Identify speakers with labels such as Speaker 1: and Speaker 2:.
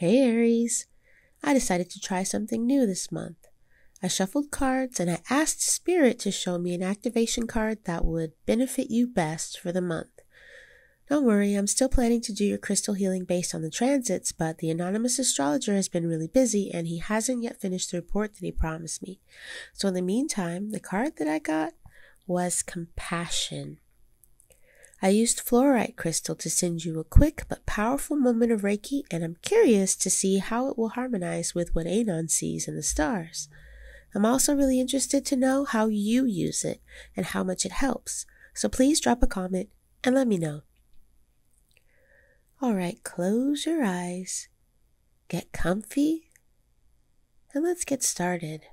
Speaker 1: Hey Aries, I decided to try something new this month. I shuffled cards and I asked Spirit to show me an activation card that would benefit you best for the month. Don't worry, I'm still planning to do your crystal healing based on the transits, but the anonymous astrologer has been really busy and he hasn't yet finished the report that he promised me. So in the meantime, the card that I got was compassion. I used Flourite crystal to send you a quick but powerful moment of Reiki, and I'm curious to see how it will harmonize with what Anon sees in the stars. I'm also really interested to know how you use it and how much it helps, so please drop a comment and let me know. Alright, close your eyes, get comfy, and let's get started.